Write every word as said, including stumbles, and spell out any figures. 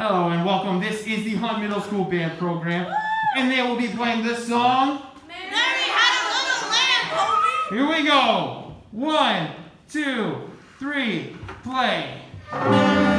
Hello and welcome. This is the Hunt Middle School Band program, and they will be playing this song. Mary had a little lamb, homie. Here we go. One, two, three, play.